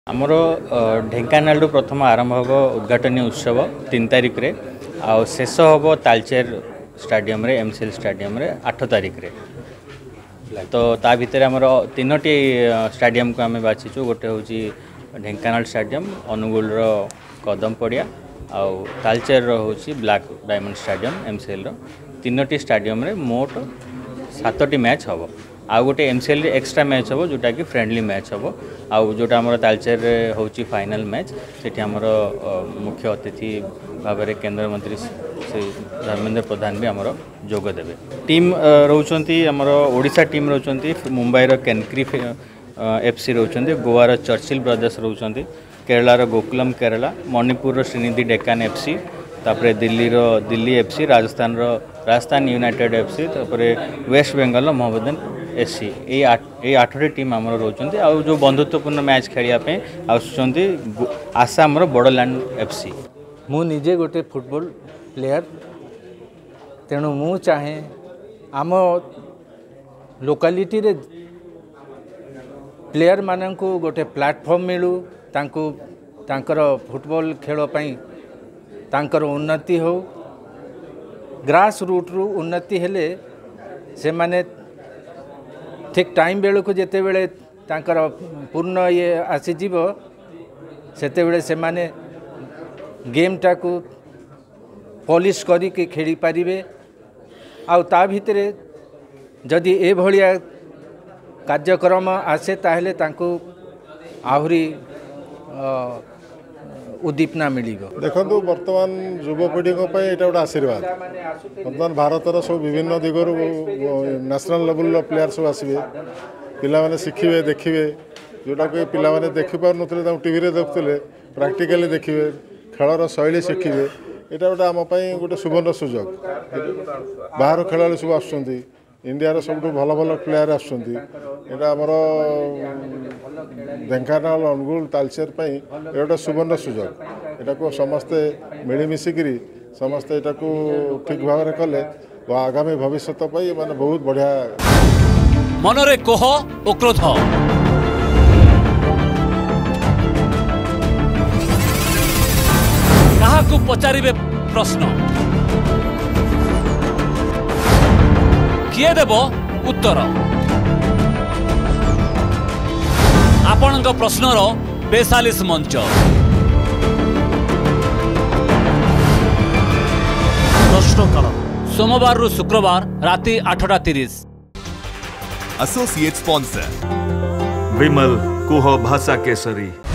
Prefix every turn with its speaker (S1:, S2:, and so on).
S1: आमर ढेंकानाल प्रथम आरंभ हम उद्घाटनी उत्सव 3 तारिख रे आ शेष हम तालचेर स्टाडियम रे एमसीएल स्टाडियम रे 8 तारिख रे। तो ता भितर आमर 3टी स्टाडियम को आम बाछीचु। गोटे हूँ ढेंकानाल स्टाडियम, अनुगुल कदम पड़िया आउ तालचेर हूँ ब्लैक डायमंड स्टाडियम एमसीएल 3टी स्टाडियम रे मोट 7टी मैच हम। आउ गोटे एमसीएल एक्स्ट्रा मैच हम जोटा कि फ्रेंडली मैच हम। आउ जोटा आमर तालचेर हूँ फाइनल मैच से आमर मुख्य अतिथि भाव में केंद्र मंत्री श्री धर्मेंद्र प्रधान भी आमर जोग देवे। टीम रोचंती आमर ओडिशा टीम रोचंती, मुंबईर केनक्री एफसी रोचंती, गोवार चर्चिल ब्रदर्स रोचंती, केरलार गोकुलम केरला, मणिपुर श्रीनिधि डेकान एफसी, तापरे Delhi FC, Rajasthan United FC, तापरे वेस्ट बेंगल मोहम्मदन एससी। ये 8टी टीम आमर रोचंती। आ जो बंधुत्वपूर्ण मैच खेलिया आसुचंती आसाम बड़लैंड एफसी।
S2: मु निजे गोटे फुटबॉल प्लेयर, तेणु मु चाहे आम लोकालिटी रे प्लेयर माननकु गोटे प्लेटफॉर्म मिलू, तांकर फुटबॉल खेल पई तांकर उन्नति हो। ग्रास रूट रु उन्नति हेले से माने ठीक टाइम बेलू को जेते बेले तांकर पूर्ण ये आसी जीवो सेते बेले से माने गेम टाकू पॉलिश करी के खेली पारिबे। आउ ता भितरे जदि ए भलिया कार्यक्रम आसे ताहले तांको आहुरी उद्दीपना मिलिगो।
S3: देखो वर्तमान युवपीढ़ी ये गोटे आशीर्वाद। वर्तमान भारतर सब विभिन्न दिगर नेशनल लेवल प्लेयर सब आसवे, पिला शिखिबे देखिए जोटा कि पिला देखि पार नथिले टीवी रे देखुले, प्रैक्टिकली देखिए खेलर शैली शिखिबे। एटा गोटे आम गोटे सुवर्ण सुजोग। बाहर खेलाड़ी सब आसुचंती, इंडिया रो सब भल भल प्लेयर आसुचंती। एटा हमर ढेंकानाल अनुगुल तालचेर पई गोटे सुवर्ण सुजोग। एटा को समस्ते मिलमिशिकी समस्ते एटा को ठीक भाव में कले आगामी भविष्य माने बहुत बढ़िया।
S4: मनरे कोह ओ क्रोध, काहाकू पचारिबे प्रश्न, किए देबो उत्तर। आपणक प्रश्नर बेसालिस मंच प्रश्नकाल सोमवार रु शुक्रवार राति 8:30।
S5: एसोसिएट स्पॉन्सर
S6: विमल कुह भाषा केसरी।